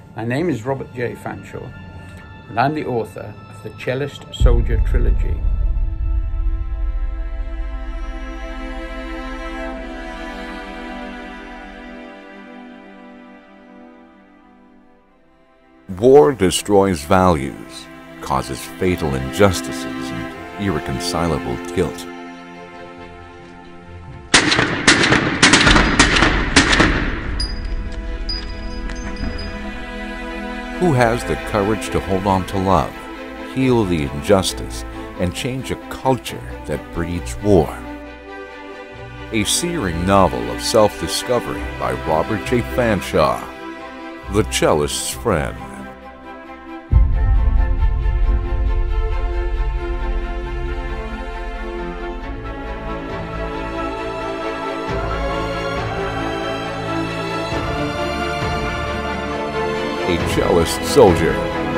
My name is Robert J. Fanshawe, and I'm the author of the Cellist Soldier Trilogy. War destroys values, causes fatal injustices and irreconcilable guilt. Who has the courage to hold on to love, heal the injustice, and change a culture that breeds war? A searing novel of self-discovery by Robert J. Fanshawe, The Cellist's Friend. A cellist soldier.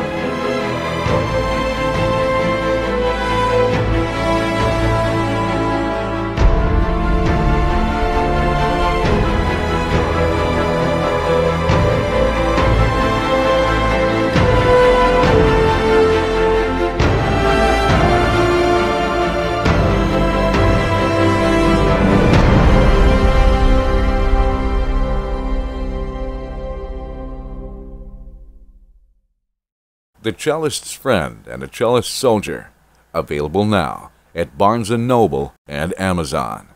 The Cellist's Friend and A Cellist Soldier, available now at Barnes & Noble and Amazon.